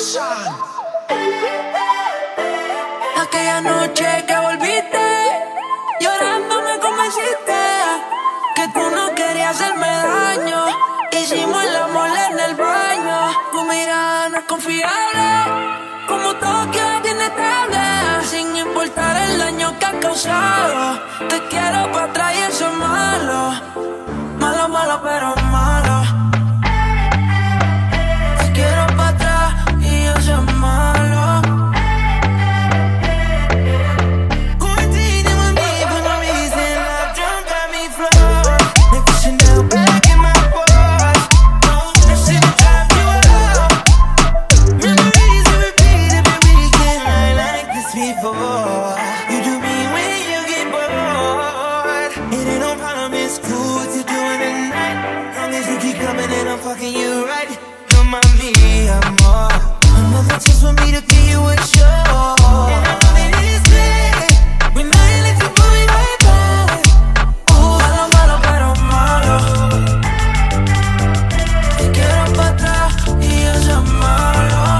Aquella noche que volviste, llorando me convenciste que tú no querías hacerme daño. Hicimos el amor en el baño. Tu mirada no es confiable, como Tokio tiene tablet. Sin importar el daño que has causado, te quiero pa' atrás y eso es malo. Malo, malo, pero malo. Te quiero pa' atrás y eso es malo. I'm fucking you right, come on me, amor. Another chance for me to get you a show. And I know that it's bad, when I let you pull me right back. Malo, malo, pero malo. Te quiero pa' atrás y eso es malo.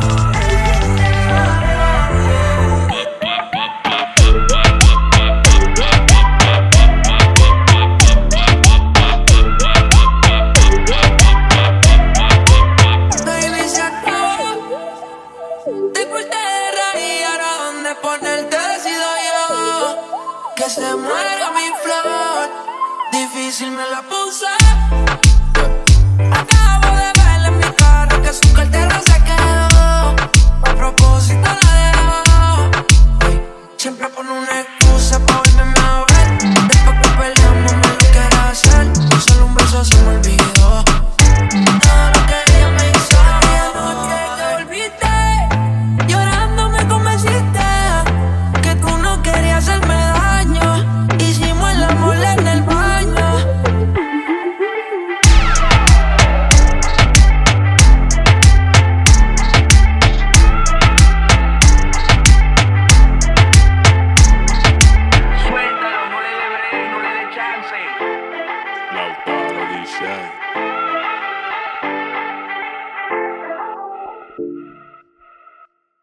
Ponerte decido yo, que se muera mi flor. Difícil me la puse. Acabo de verle en mi carro que su cartera se quedó. A propósito la dejó. Siempre pone una excusa pa' volverme a ver. Después que peleamos me lo quiere hacer. Solo un beso se me olvidó. Todo lo que ella me hizo. Aquella noche que volviste, llorando me convenciste quería hacerme daño. Hicimos el amor en el baño. Suéltalo, no le dé break, no le dé chance. Lautaro DJ.